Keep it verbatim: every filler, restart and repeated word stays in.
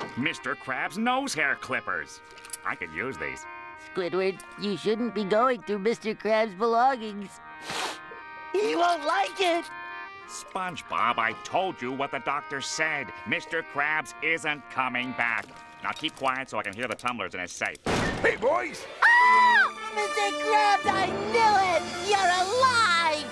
Mister Krabs' nose hair clippers. I could use these. Squidward, you shouldn't be going through Mister Krabs' belongings. He won't like it. SpongeBob, I told you what the doctor said. Mister Krabs isn't coming back. Now keep quiet so I can hear the tumblers in his safe. Hey, boys! Ah! Mister Krabs, I knew it! You're alive!